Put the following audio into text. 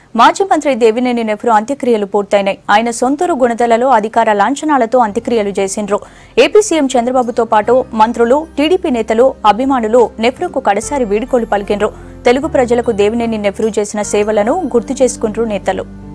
మాజీ మంత్రి దేవినేని నెహ్రూ అంత్యక్రియలు పూర్తయినాయి. ఆయన సొంతూరు గుణదలలో అధికార లాంఛనాలతో అంత్యక్రియలు చేసిండ్రు. ఏపీ సీఎం చంద్రబాబుతో పాటు మంత్రులు, టీడీపీ నేతలు, అభిమానులు నెహ్రూకు కడసారి వీడ్కోలు పలికిండ్రు. తెలుగు ప్రజలకు దేవినేని నెహ్రూ చేసిన సేవలను గుర్తు చేసుకుంటూ నేతలు